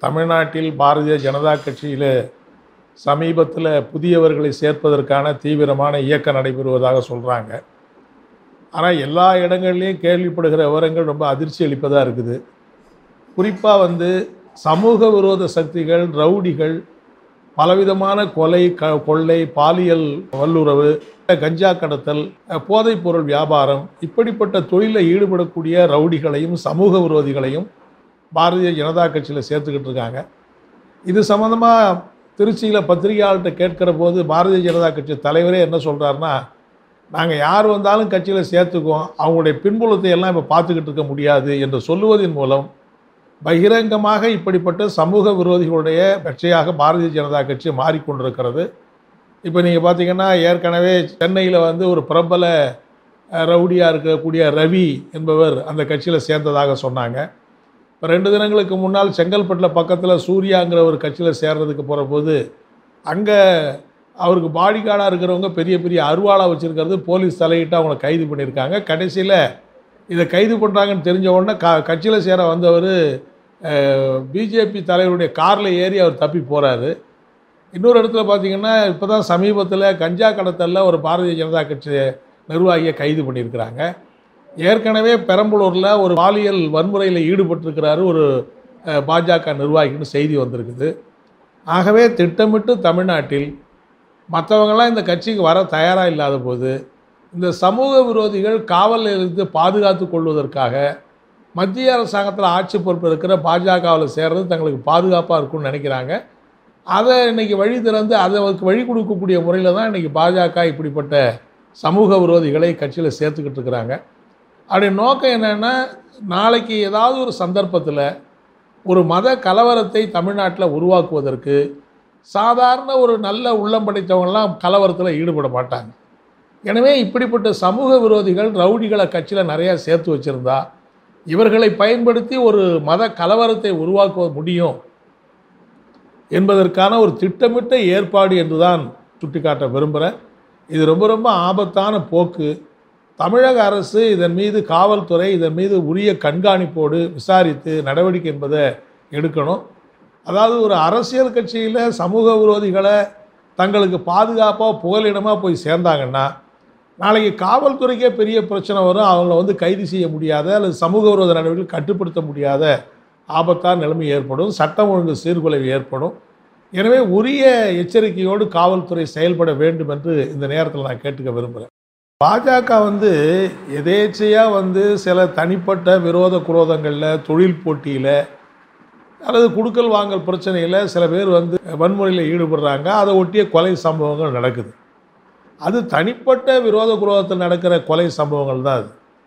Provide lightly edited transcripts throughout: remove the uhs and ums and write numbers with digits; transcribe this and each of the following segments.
தமிழ்நாட்டில் பாரதிய ஜனதா கட்சியில் சமீபத்தில் புதியவர்களை சேர்ப்பதற்கான தீவிரமான இயக்கம் நடைபெறுவதாக சொல்கிறாங்க. ஆனால் எல்லா இடங்கள்லையும் கேள்விப்படுகிற விவரங்கள் ரொம்ப அதிர்ச்சி அளிப்பதாக இருக்குது. குறிப்பாக சமூக விரோத சக்திகள், ரவுடிகள், பலவிதமான கொலை, கொள்ளை, பாலியல் வல்லுறவு, கஞ்சா கடத்தல், போதைப்பொருள் வியாபாரம், இப்படிப்பட்ட தொழிலில் ஈடுபடக்கூடிய ரவுடிகளையும் சமூக விரோதிகளையும் பாரதிய ஜனதா கட்சியில் சேர்த்துக்கிட்டு இருக்காங்க. இது சம்மந்தமாக திருச்சியில் பத்திரிகையாளர்கிட்ட கேட்கிற போது பாரதிய ஜனதா கட்சி தலைவரே என்ன சொல்கிறாருன்னா, நாங்கள் யார் வந்தாலும் கட்சியில் சேர்த்துக்குவோம், அவங்களுடைய பின்புலத்தை எல்லாம் இப்போ பார்த்துக்கிட்டு இருக்க முடியாது என்று சொல்லுவதன் மூலம் பகிரங்கமாக இப்படிப்பட்ட சமூக விரோதிகளுடைய கட்சியாக பாரதிய ஜனதா கட்சி மாறிக்கொண்டிருக்கிறது. இப்போ நீங்கள் பார்த்தீங்கன்னா, ஏற்கனவே சென்னையில் ஒரு பிரபல ரவுடியாக இருக்கக்கூடிய ரவி என்பவர் அந்த கட்சியில் சேர்ந்ததாக சொன்னாங்க. இப்போ 2 தினங்களுக்கு முன்னால் செங்கல்பட்டில் பக்கத்தில் சூர்யாங்கிற ஒரு கட்சியில் சேர்றதுக்கு போகிற போது அங்கே அவருக்கு பாடிகார்டாக இருக்கிறவங்க பெரிய பெரிய அருவாளாக வச்சுருக்கிறது போலீஸ் தலையிட்டு அவங்கள கைது பண்ணியிருக்காங்க. கடைசியில் இதை கைது பண்ணுறாங்கன்னு தெரிஞ்ச உடனே கட்சியில் சேர வந்தவர் பிஜேபி தலைவருடைய காரில் ஏறி அவர் தப்பி போகிறாரு. இன்னொரு இடத்துல பார்த்திங்கன்னா, இப்போ தான் சமீபத்தில் கஞ்சா கடத்தலில் ஒரு பாரதிய ஜனதா கட்சி நிர்வாகியை கைது பண்ணியிருக்கிறாங்க. ஏற்கனவே பெரம்பலூரில் ஒரு பாலியல் வன்முறையில் ஈடுபட்டிருக்கிறாரு ஒரு பாஜக நிர்வாகின்னு செய்தி வந்திருக்குது. ஆகவே திட்டமிட்டு தமிழ்நாட்டில் மற்றவங்களாம் இந்த கட்சிக்கு வர தயாராக இல்லாத போது இந்த சமூக விரோதிகள் காவலில் இருந்து பாதுகாத்து கொள்வதற்காக மத்திய அரசாங்கத்தில் ஆட்சி பொறுப்பு இருக்கிற பாஜகவில் சேர்றது தங்களுக்கு பாதுகாப்பாக இருக்கும்னு நினைக்கிறாங்க. அதை இன்றைக்கி வழி திறந்து அதற்கு வழி கொடுக்கக்கூடிய முறையில் தான் இன்றைக்கி பாஜக இப்படிப்பட்ட சமூக விரோதிகளை கட்சியில் சேர்த்துக்கிட்டு இருக்கிறாங்க. அப்படி நோக்கம் என்னென்னா, நாளைக்கு ஏதாவது ஒரு சந்தர்ப்பத்தில் ஒரு மத கலவரத்தை தமிழ்நாட்டில் உருவாக்குவதற்கு சாதாரண ஒரு நல்ல உள்ளம் படைத்தவங்களாம் கலவரத்தில் ஈடுபட மாட்டாங்க. எனவே இப்படிப்பட்ட சமூக விரோதிகள், ரவுடிகளை கட்சியில் நிறையா சேர்த்து வச்சுருந்தா இவர்களை பயன்படுத்தி ஒரு மத கலவரத்தை உருவாக்க முடியும் என்பதற்கான ஒரு திட்டமிட்ட ஏற்பாடு என்று தான் சுட்டிக்காட்ட விரும்புகிறேன். இது ரொம்ப ரொம்ப ஆபத்தான போக்கு. தமிழக அரசு இதன் மீது, காவல்துறை இதன் மீது உரிய கண்காணிப்போடு விசாரித்து நடவடிக்கை என்பதை எடுக்கணும். அதாவது ஒரு அரசியல் கட்சியில் சமூக விரோதிகளை தங்களுக்கு பாதுகாப்பாக புகலிடமாக போய் சேர்ந்தாங்கன்னா நாளைக்கு காவல்துறைக்கே பெரிய பிரச்சனை வரும். அவங்கள கைது செய்ய முடியாத அல்லது சமூக விரோத நடவடிக்கை கட்டுப்படுத்த முடியாத ஆபத்தான நிலைமை ஏற்படும், சட்டம் ஒழுங்கு சீர்குலைவு ஏற்படும். எனவே உரிய எச்சரிக்கையோடு காவல்துறை செயல்பட வேண்டும் என்று இந்த நேரத்தில் நான் கேட்டுக்க விரும்புகிறேன். பாஜக எதேச்சையாக சில தனிப்பட்ட விரோத குரோதங்களில், தொழில் போட்டியில் அல்லது குடுக்கல் வாங்கல் பிரச்சனையில் சில பேர் வன்முறையில் ஈடுபடுறாங்க. அதை ஒட்டிய கொலை சம்பவங்கள் நடக்குது. அது தனிப்பட்ட விரோத குரோதத்தில் நடக்கிற கொலை சம்பவங்கள் தான் அது.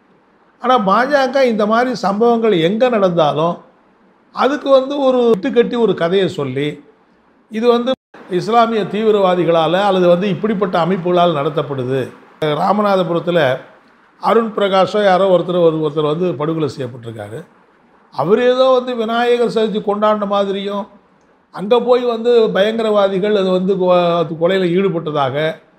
ஆனால் பாஜக இந்த மாதிரி சம்பவங்கள் எங்கே நடந்தாலும் அதுக்கு ஒரு இட்டுக்கட்டி ஒரு கதையை சொல்லி இது இஸ்லாமிய தீவிரவாதிகளால் அல்லது இப்படிப்பட்ட அமைப்புகளால் நடத்தப்படுது. ராமநாதபுரத்தில் அருண் பிரகாஷோ யாரோ ஒருத்தர் படுகொலை செய்யப்பட்டிருக்காரு. அவர் ஏதோ விநாயகர் சதுர்த்தி கொண்டாடின மாதிரியும் அங்கே போய் பயங்கரவாதிகள் அது கொலையில் ஈடுபட்டதாக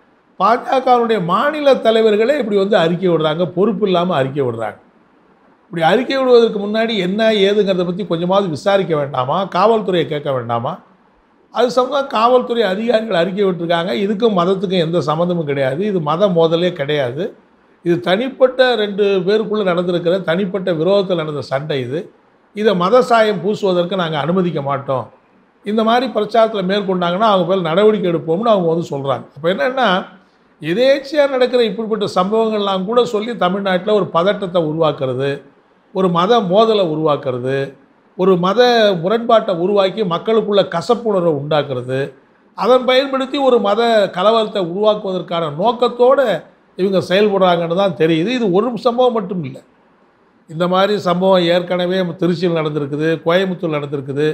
பாஜகவுடைய மாநில தலைவர்களே இப்படி அறிக்கை விடுறாங்க. பொறுப்பு இல்லாமல் அறிக்கை விடுறாங்க. இப்படி அறிக்கை விடுவதற்கு முன்னாடி என்ன ஏதுங்கிறத பற்றி கொஞ்சமாவது விசாரிக்க வேண்டாமா? காவல்துறையை கேட்க வேண்டாமா? அது சம்பந்தம் காவல்துறை அதிகாரிகள் அறிக்கை விட்டுருக்காங்க. இதுக்கும் மதத்துக்கும் எந்த சம்மந்தமும் கிடையாது. இது மத மோதலே கிடையாது. இது தனிப்பட்ட 2 பேருக்குள்ளே நடந்திருக்கிற தனிப்பட்ட விரோதத்தில் நடந்த சண்டை. இதை மத சாயம் பூசுவதற்கு நாங்கள் அனுமதிக்க மாட்டோம். இந்த மாதிரி பிரச்சாரத்தில் மேற்கொண்டாங்கன்னா அவங்க பேர் நடவடிக்கை எடுப்போம்னு அவங்க சொல்கிறாங்க. அப்போ என்னென்னா, எதேச்சியாக நடக்கிற இப்படிப்பட்ட சம்பவங்கள்லாம் கூட சொல்லி தமிழ்நாட்டில் ஒரு பதட்டத்தை உருவாக்குறது, ஒரு மத மோதலை உருவாக்குறது, ஒரு மத முரண்பாட்டை உருவாக்கி மக்களுக்குள்ள கசப்புணர்வை உண்டாக்குறது, அதன் பயன்படுத்தி ஒரு மத கலவரத்தை உருவாக்குவதற்கான நோக்கத்தோடு இவங்க செயல்படுறாங்கன்னு தான் தெரியுது. இது ஒரு சம்பவம் மட்டும் இல்லை. இந்த மாதிரி சம்பவம் ஏற்கனவே திருச்சியில் நடந்திருக்குது, கோயம்புத்தூர் நடந்திருக்குது.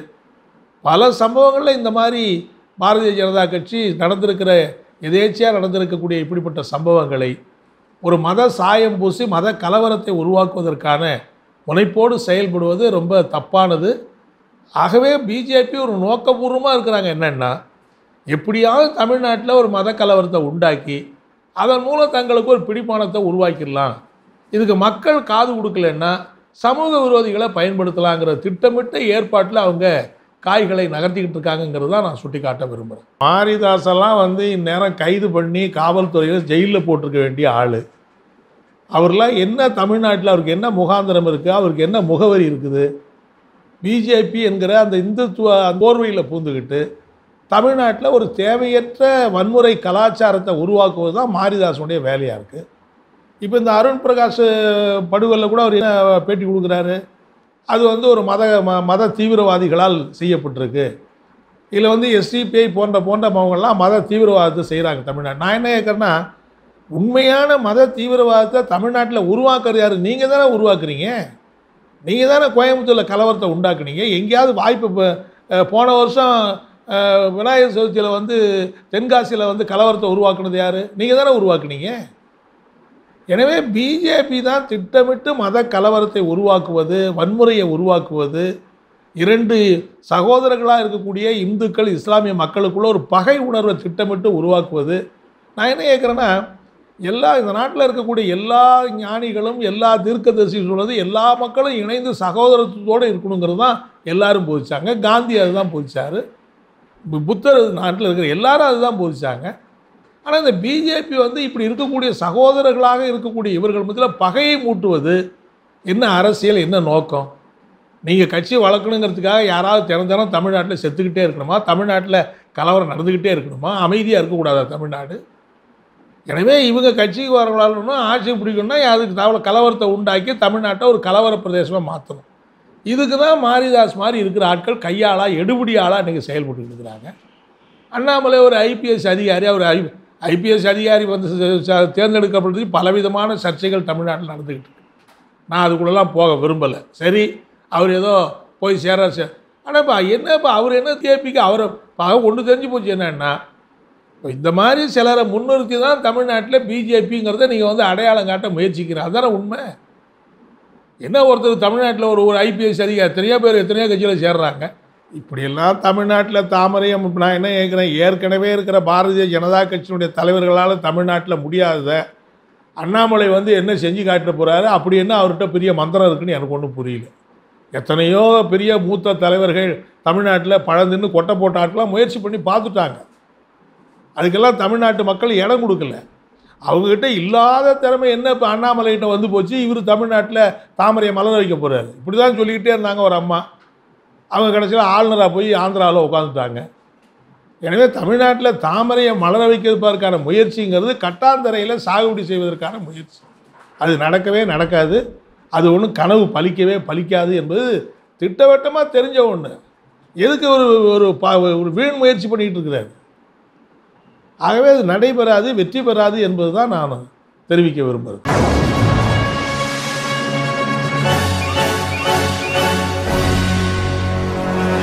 பல சம்பவங்களில் இந்த மாதிரி பாரதிய ஜனதா கட்சி எதேச்சியாக நடந்திருக்கக்கூடிய இப்படிப்பட்ட சம்பவங்களை ஒரு மத சாயம் பூசி மத கலவரத்தை உருவாக்குவதற்கான முனைப்போடு செயல்படுவது ரொம்ப தப்பானது. ஆகவே பிஜேபி ஒரு நோக்கபூர்வமாக இருக்கிறாங்க. என்னென்னா, எப்படியாவது தமிழ்நாட்டில் ஒரு மத கலவரத்தை உண்டாக்கி அதன் மூலம் தங்களுக்கு ஒரு பிடிமானத்தை உருவாக்கிடலாம், இதுக்கு மக்கள் காது கொடுக்கலன்னா சமூக விரோதிகளை பயன்படுத்தலாங்கிற திட்டமிட்ட ஏற்பாட்டில் அவங்க காய்களை நகர்த்திக்கிட்டு இருக்காங்கங்கிறது தான் நான் சுட்டி காட்ட விரும்புகிறேன். மாரிதாசெல்லாம் வந்து இந்நேரம் கைது பண்ணி காவல்துறையில் ஜெயிலில் போட்டிருக்க வேண்டிய ஆள். அவர்லாம் என்ன தமிழ்நாட்டில் அவருக்கு என்ன முகாந்திரம் இருக்குது, அவருக்கு என்ன முகவரி இருக்குது? பிஜேபி என்கிற அந்த இந்துத்துவ போர்வையில் பூந்துக்கிட்டு தமிழ்நாட்டில் ஒரு தேவையற்ற வன்முறை கலாச்சாரத்தை உருவாக்குவது தான் மாரிதாசனுடைய வேலையாக இருக்குது. இப்போ இந்த அருண் பிரகாஷ் படுகொலை கூட அவர் என்ன பேட்டி கொடுக்குறாரு, அது வந்து ஒரு மத தீவிரவாதிகளால் செய்யப்பட்டிருக்கு. இதில் வந்து எஸ்டிபிஐ போன்றவங்கள்லாம் மத தீவிரவாதத்தை செய்கிறாங்க தமிழ்நாடு. நான் என்ன கேட்குறேன்னா, உண்மையான மத தீவிரவாதத்தை தமிழ்நாட்டில் உருவாக்குறது யார்? நீங்கள் தானே உருவாக்குறீங்க. நீங்கள் தானே கோயம்புத்தூரில் கலவரத்தை உண்டாக்குனீங்க. எங்கேயாவது வாய்ப்பு போன வருஷம் விநாயகர் சதுர்த்தியில் வந்து தென்காசியில் வந்து கலவரத்தை உருவாக்குனது யார்? நீங்கள் தானே உருவாக்குனீங்க. எனவே பிஜேபி தான் திட்டமிட்டு மத கலவரத்தை உருவாக்குவது, வன்முறையை உருவாக்குவது, இரண்டு சகோதரர்களாக இருக்கக்கூடிய இந்துக்கள் இஸ்லாமிய மக்களுக்குள்ள ஒரு பகை உணர்வை திட்டமிட்டு உருவாக்குவது. நான் என்ன கேட்குறேன்னா, இந்த நாட்டில் இருக்கக்கூடிய எல்லா ஞானிகளும் எல்லா தீர்க்கதரிசியும் சொல்வது எல்லா மக்களும் இணைந்து சகோதரத்துவத்தோடு இருக்கணுங்கிறது தான் எல்லாரும் போதிச்சாங்க. காந்தி அதுதான் போதிச்சார். புத்தர் நாட்டில் இருக்கிற எல்லாரும் அதுதான் போதிச்சாங்க. ஆனால் இந்த பிஜேபி வந்து இப்படி இருக்கக்கூடிய சகோதரர்களாக இருக்கக்கூடிய இவர்கள் மத்தியில் பகையை மூட்டுவது என்ன அரசியல், என்ன நோக்கம்? நீங்கள் கட்சி வளர்க்கணுங்கிறதுக்காக யாராவது தினம் தமிழ்நாட்டில் செத்துக்கிட்டே இருக்கணுமா? தமிழ்நாட்டில் கலவரம் நடந்துக்கிட்டே இருக்கணுமா? அமைதியாக இருக்கக்கூடாதா தமிழ்நாடு? எனவே இவங்க கட்சிக்கு வரவளாலன்னா ஆட்சி பிடிக்கணும்னா அதுக்கு கலவரத்தை உண்டாக்கி தமிழ்நாட்டை ஒரு கலவர பிரதேசமாக மாற்றணும். இதுக்கு தான் மாரிதாஸ் மாதிரி இருக்கிற ஆட்கள் கையாளாக எடுபடி ஆளாக இன்றைக்கி செயல்பட்டு இருக்கிறாங்க. அண்ணாமலை ஒரு ஐபிஎஸ் அதிகாரி, அவர் ஐபிஎஸ் அதிகாரி வந்து தேர்ந்தெடுக்கப்படுறது பலவிதமான சர்ச்சைகள் தமிழ்நாட்டில் நடந்துக்கிட்டு இருக்கு. நான் அதுக்குள்ளெல்லாம் போக விரும்பலை. சரி, அவர் ஏதோ போய் சேர. ஆனால் இப்போ அவர் என்ன கேபிக்கு அவரை ஒன்று தெரிஞ்சு போச்சு என்னன்னா, இந்த மாதிரி சிலரை முன்னிறுத்தி தான் தமிழ்நாட்டில் பிஜேபிங்கிறத நீங்கள் வந்து அடையாளம் காட்ட முயற்சிக்கிறேன். அதுதானே உண்மை. என்ன ஒருத்தர் தமிழ்நாட்டில் ஒரு ஐபிஎஸ் அதிகாரி எத்தனையோ கட்சியில் சேர்றாங்க. இப்படியெல்லாம் தமிழ்நாட்டில் தாமரையும். நான் என்ன கேட்குறேன், ஏற்கனவே இருக்கிற பாரதிய ஜனதா கட்சியினுடைய தலைவர்களால் தமிழ்நாட்டில் முடியாதத அண்ணாமலை வந்து என்ன செஞ்சு காட்ட போகிறாரு? அப்படி என்ன அவர்கிட்ட பெரிய மந்திரம் இருக்குன்னு எனக்கு ஒன்றும் புரியல. எத்தனையோ பெரிய மூத்த தலைவர்கள் தமிழ்நாட்டில் பழந்துன்னு கொட்டை போட்ட ஆட்களாம் முயற்சி பண்ணி பார்த்துட்டாங்க. அதுக்கெல்லாம் தமிழ்நாட்டு மக்கள் இடம் கொடுக்கல. அவங்ககிட்ட இல்லாத திறமை என்ன இப்போ அண்ணாமலைகிட்ட வந்து போச்சு. இவர் தமிழ்நாட்டில் தாமரையை மலர வைக்க போகிறாரு. இப்படி தான் சொல்லிக்கிட்டே இருந்தாங்க ஒரு அம்மா. அவங்க கடைசியில் ஆளுநராக போய் ஆந்திராவில் உட்காந்துட்டாங்க. எனவே தமிழ்நாட்டில் தாமரையை மலர வைக்கிறதுக்கான முயற்சிங்கிறது கட்டாந்தரையில் சாகுபடி செய்வதற்கான முயற்சி. அது நடக்கவே நடக்காது. அது ஒன்றும் கனவு பலிக்காது என்பது திட்டவட்டமாக தெரிஞ்ச ஒன்று. எதுக்கு ஒரு வீண் முயற்சி பண்ணிக்கிட்டு இருக்கிறாரு? ஆகவே அது நடைபெறாது, வெற்றி பெறாது என்பது தான் நான் தெரிவிக்க விரும்புகிறேன்.